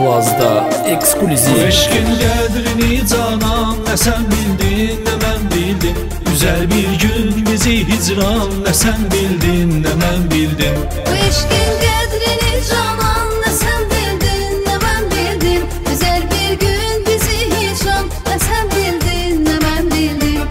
Avazda ekskluziv. Bu eşkin qədrini canan, nə sən bildin, nə mən bildim. Güzel bir gün bizi hicran, nə sən bildin, nə mən bildim. Bu eşkin qədrini canan, nə sən bildin, nə mən bildim. Güzel bir gün bizi hicran, nə sən bildin, nə mən bildim.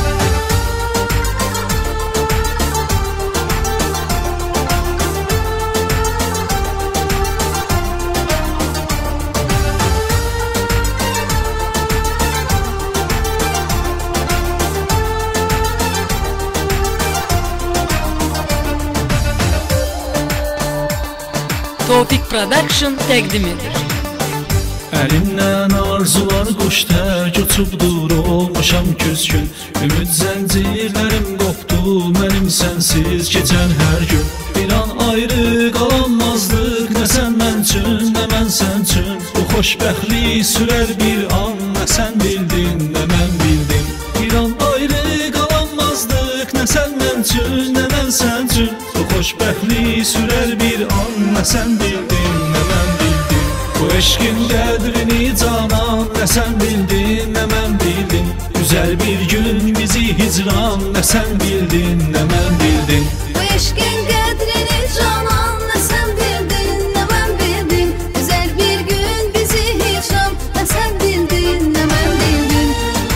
Topik Production təqdim edir. Əlimdən arzular quş tək uçubdur, olmuşam küskün. Ümid zəncirlərim qopdu, mənim sənsiz keçən hər gün. Bir an ayrı qalanmazdıq, nə sən mən üçün, nə mən sən üçün. Bu xoşbəxtlik sürər bir an, nə sən bildin, nə mən bildim. Bir an ayrı qalanmazdıq, nə sən mən üçün, nə mən sən üçün. Bu xoşbəxtlik sürər bir an, nə sən bildin, nə mən bildim. Bu eşkin qədrini canan, nə sən bildin, nə mən bildim. Güzel bir gün bizi hicran, nə sən bildin, nə mən bildim. Bu eşkin qədrini canan, nə sən bildin, nə mən bildim. Güzel bir gün bizi hicran, nə sən bildin, nə mən bildim.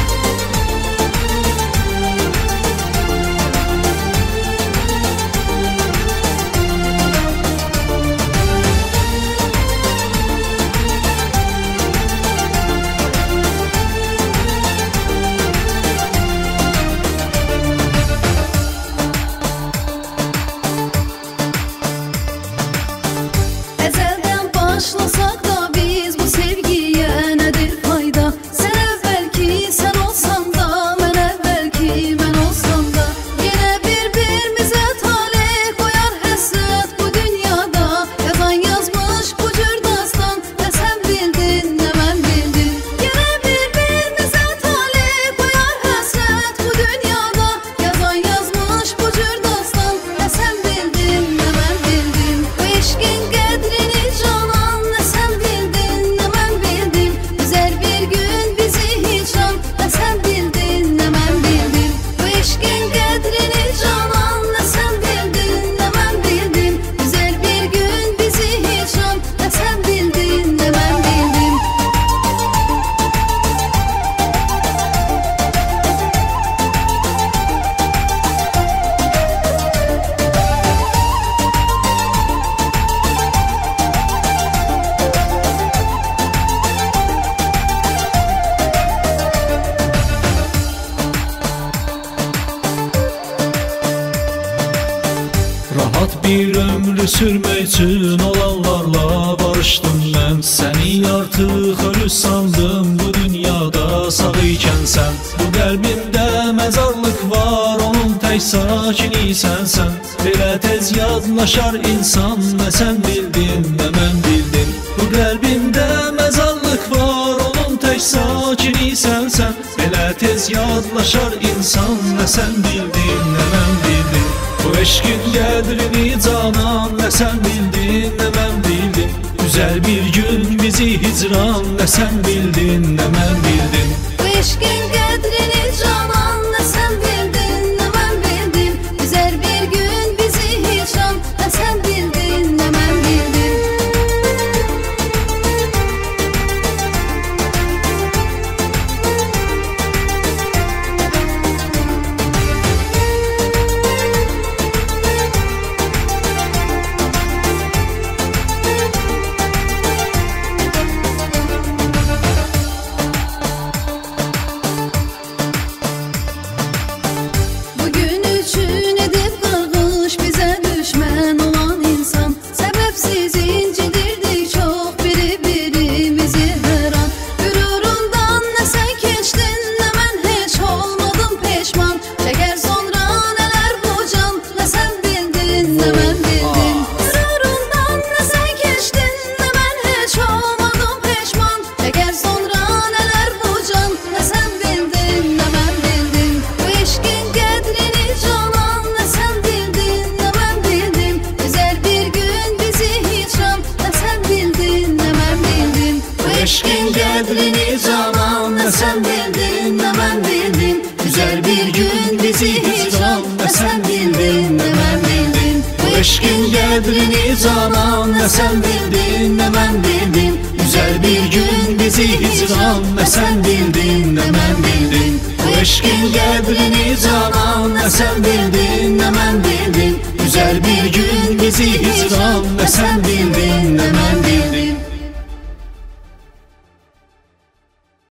Ezelden başlasak da biz bu sevgiye nedir fayda? Sen evvelki sen olsan da, ben evvelki ben olsam da. Yine birbirimize talih koyar hasret bu dünyada. Yazan yazmış bu cür dastan, ne sen bildin ne ben bildim. Yine birbirimize talih koyar hasret bu dünyada. Yazan yazmış bu cür dastan, ne sen bildin ne ben bildim. Bu eşkin qədrini canan, nə sən bildin, nə mən bildim. Güzel bir gün bizi hicran, nə sən bildin, nə mən bildim. Bu eşkin qədrini canan, nə sən bildin, nə mən bildim. Güzel bir gün bizi hicran, nə sən bildin, nə mən bildim. Rahat bir ömrü sürmək üçün olanlarla barışdım mən. Səni artıq ölü sandım, bu dünyada sağ ikən sən. Bu qəlbimdə məzarlıq var, onun tək sakinisən sən. Belə tez yadlaşar insan, nə sən bildin, nə mən bildim. Bu qəlbimdə məzarlıq var, onun tək sakinisən sən. Belə tez yadlaşar insan, nə sən bildin, nə mən bildim. Bu eşkin qədrini canan, nə sən bildin, nə mən bildim. Güzel bir gün bizi hicran, nə sən bildin, nə mən bildim. Bu eşkin qədrini canan, nə sən bildin, nə mən bildim. Güzel bir gün bizi hicran, nə sən bildin, nə mən bildim. eşkin qədrini canan, nə sən bildin, nə mən bildim. Güzel bir gün bizi hicran, nə sən bildin, nə mən bildim. Bu eşkin qədrini canan, nə sən bildin, nə mən bildim. Güzel bir gün bizi hicran, nə sən bildin, nə mən bildim. Bu eşkin qədrini canan, nə sən bildin, nə mən bildim. Güzel bir gün bizi hicran, nə sən bildin, nə mən bildim.